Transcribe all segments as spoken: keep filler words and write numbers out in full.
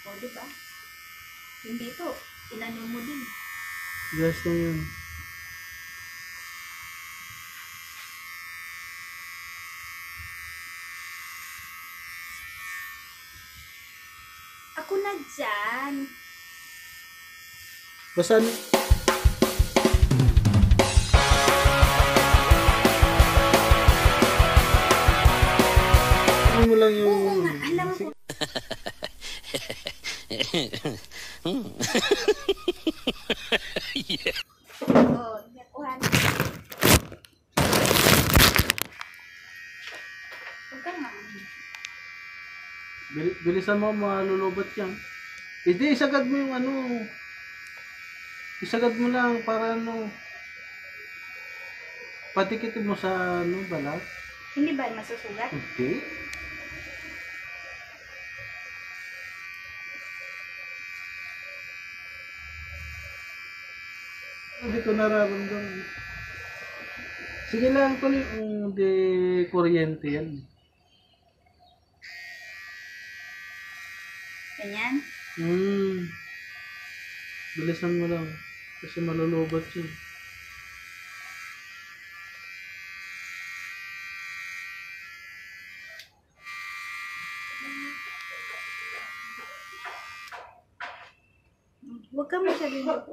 O, diba? Hindi to. Inano mo din. Gas lang yun. Ako na dyan. Basan. Ano mo lang yung... Oo nga, alam ko. Yeah. Oo, nakuha na. Huwag ka nga. Bil bilisan mo, malulubat yan. Hindi, isagad mo yung ano. Isagad mo lang para ano. Patikitin mo sa ano, balat. Hindi ba masusugat? Hindi. Hindi ko nararamdaman. Sige lang, tuloy. Hindi kuryente yan. Ganyan? Hmm. Bilisan mo lang. Kasi malulubat yun. Huwag ka masyadong luto.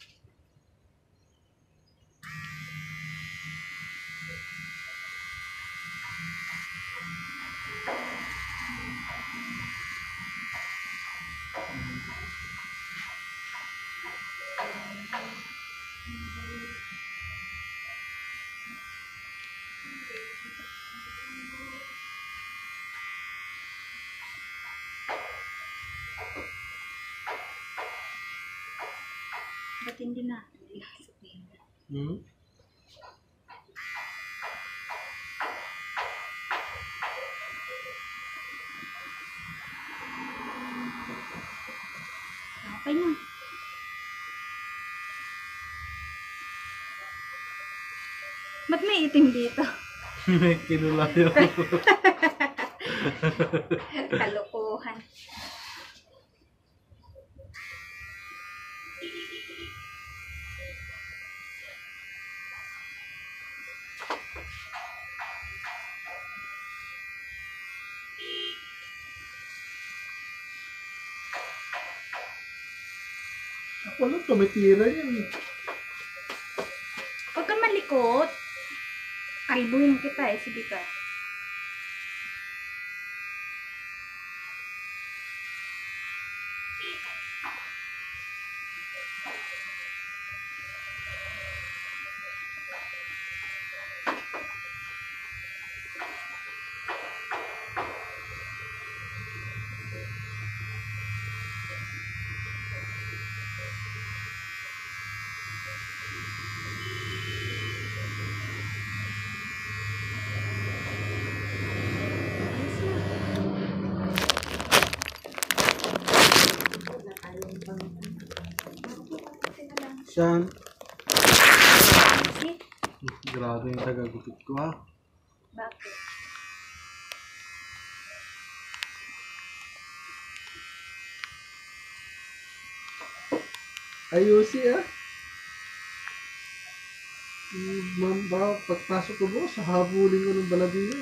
Ba't hindi na? Hmm? Okay na. Ba't may itim dito? May kinulayo. Kalokohan. Ako lang, tumitira yan. Huwag ka malikot. Kalbuhin kita eh, sige ka. Saan? Kasi, Grabe yung tagagupit ko ha. bakit? Ayusi ah. Ma'am, baka pagpasok ko mo, sa habulin ko ng balabino.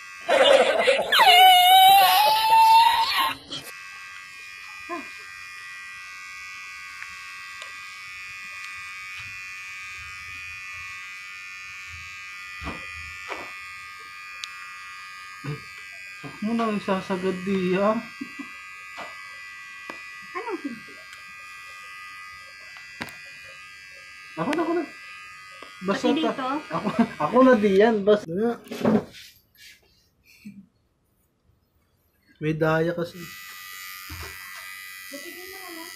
Huwag mo nang isasagad diya. Anong hindi? Ako na, ako na. Basta Pati dito? ta- Ako, ako na diyan. Basta na. May daya kasi. Buti din na naman.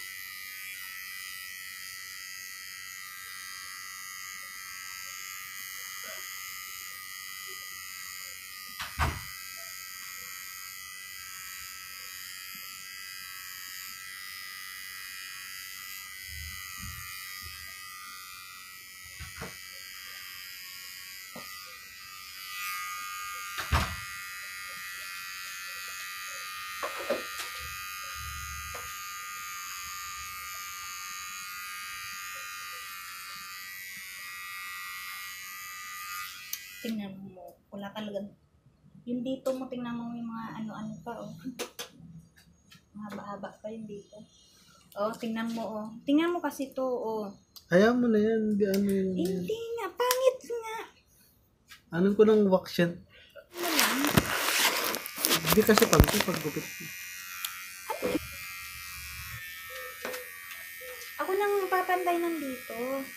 Tingnan mo. Wala talaga. Yung dito mo, tingnan mo yung mga ano-ano pa, oh. Mahaba-haba pa yung dito. Oh, tingnan mo, oh. Tingnan mo kasi to, oh. Hayaan mo na yan. Hindi ano yun. Hindi nga. Pangit nga. Anong ko ng wax yan? Ano lang? Hindi kasi pag paggupit. Ako nang papantay nandito.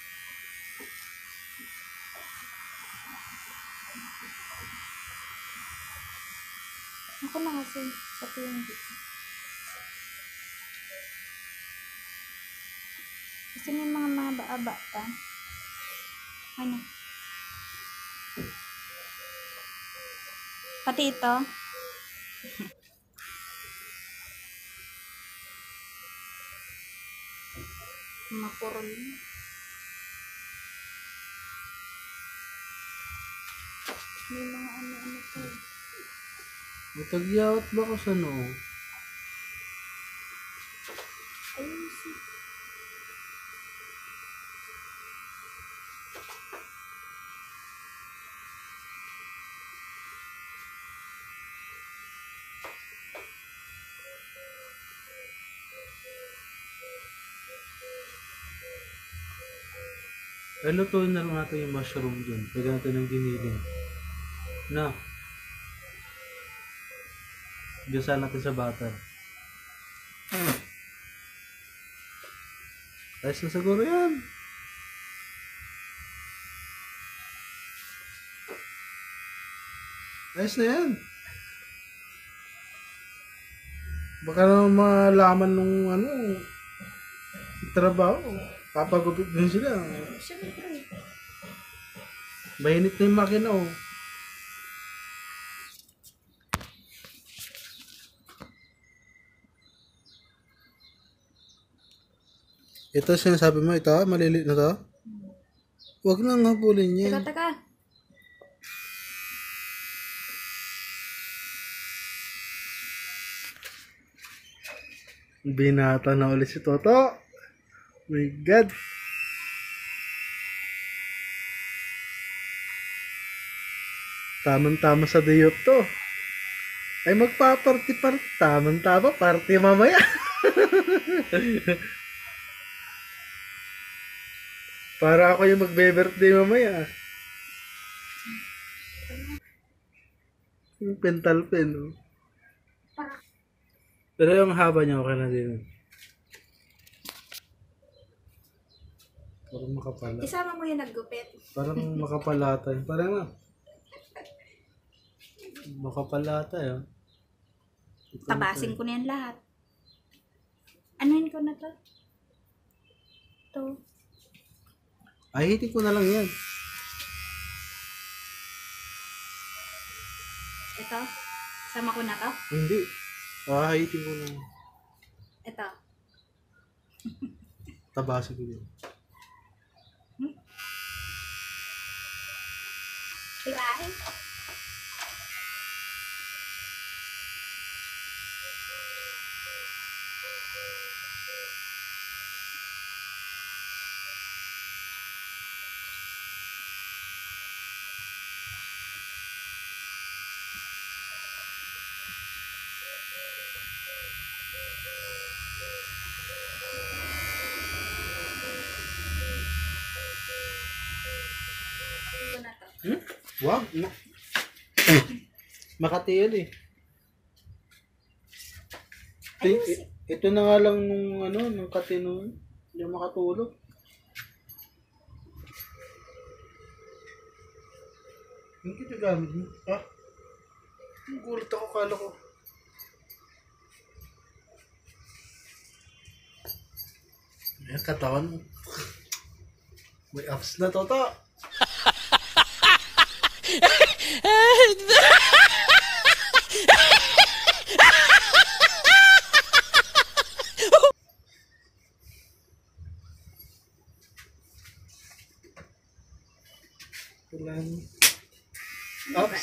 Ako na kasi sa tingin dito. Kasi may mga mahaba-haba pa. Ano? Pati ito. Mapurol. May mga ano-ano po. Matagyawat ba ko sa noo? Ayun si. Ay, lutuin na lang natin yung mushroom dyan. Pwede natin ng giniling. Na. Gasa natin sa butter. Ayos na siguro yan. Ayos na yan. Baka naman malaman nung ano, trabaho. Papagupit din sila. Siyempre. Mainit na yung makina, oh. Ito sinasabi mo, ito, maliliit na to? Huwag nang habulin yan. Teka, teka. Binata na ulit si Toto. My God. Tamang-tama sa dayot to. Ay magpaparty-party. Tamang-tama, party mamaya. Para ako yung magbe-birthday mamaya. Yung pental pen, oh. Pero yung haba niya okay na din. Parang makapala. Isama mo yung naggupit. Parang makapalata. Parang na. Makapalata yun. Tabasin ko na yan lahat. Anuhin ko na to? Ito. Ay, hitin ko na lang yan. Ito. Sama ko na to? Hindi. Ah, hitin ko na. Ito. Tabasin ko yun. Hilahin. Ito na to. Hmm? Wow. Na. Makati yun eh. Ito, Ayun i- ito na nga lang nung ano, nung kati nung hindi makatulog. Hindi kita gamit mo. Ha? Ang gulat ako, kala ko. Ayan, katawan mo. May abs na, Toto. Kailangan. Abs.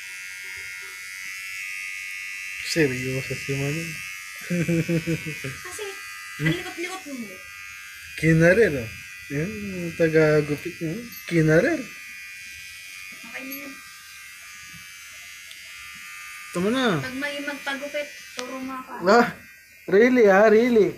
Seryoso si Manong. Kasi Ang likot-likot mo. Kinarer, oh. Yan, yung taga-gupit mo. Kinarer. Okay na yan. Tama na. Pag may magpagupit, turo mo ako. Ah, really ah, really.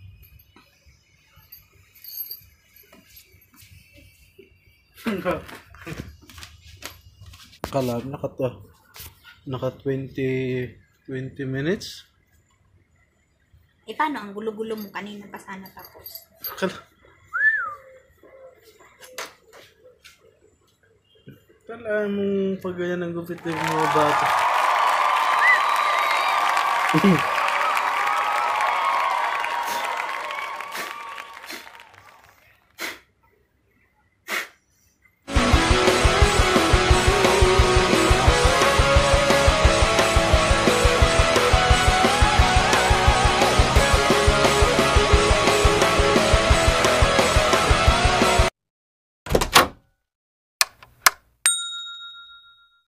Kala, naka to. Naka twenty, twenty minutes. Eh, paano? Ang gulo-gulo mo kanina pa sana tapos. Kala. Kala mong pag ganyan ang gupit ng mga bata.